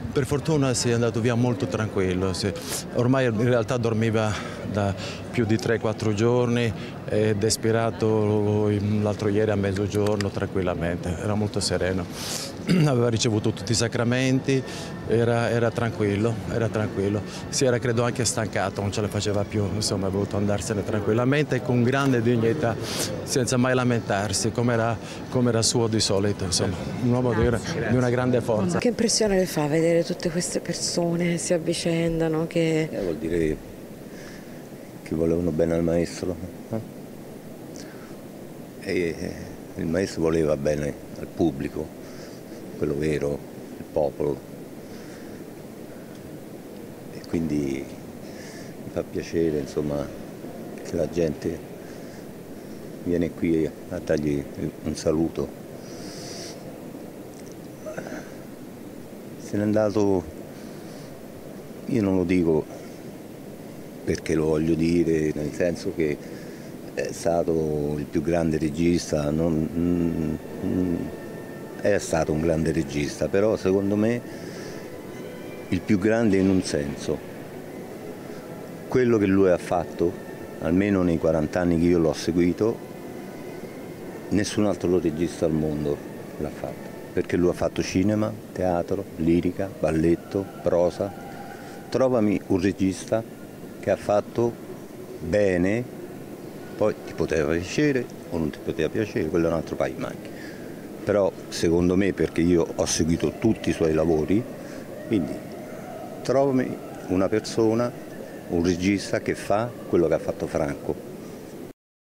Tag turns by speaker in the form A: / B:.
A: Per fortuna si è andato via molto tranquillo, sì. Ormai in realtà dormiva da più di 3-4 giorni ed è spirato l'altro ieri a mezzogiorno tranquillamente, era molto sereno. Aveva ricevuto tutti i sacramenti, era tranquillo, era tranquillo. Si era credo anche stancato, non ce la faceva più, insomma ha voluto andarsene tranquillamente e con grande dignità, senza mai lamentarsi, come era suo di solito, insomma. Un uomo di una grande forza.
B: Che impressione le fa vedere tutte queste persone che si avvicendano?
C: Vuol dire che volevano bene al maestro. E il maestro voleva bene al pubblico, quello vero, il popolo. E quindi mi fa piacere, insomma, che la gente viene qui a dargli un saluto. Se n'è andato, io non lo dico perché lo voglio dire, nel senso che è stato il più grande regista, è stato un grande regista, però secondo me il più grande in un senso. Quello che lui ha fatto, almeno nei 40 anni che io l'ho seguito, nessun altro regista al mondo l'ha fatto. Perché lui ha fatto cinema, teatro, lirica, balletto, prosa. Trovami un regista che ha fatto bene, poi ti poteva piacere o non ti poteva piacere, quello è un altro paio di maniche. Però secondo me, perché io ho seguito tutti i suoi lavori, quindi trovami una persona, un regista che fa quello che ha fatto Franco.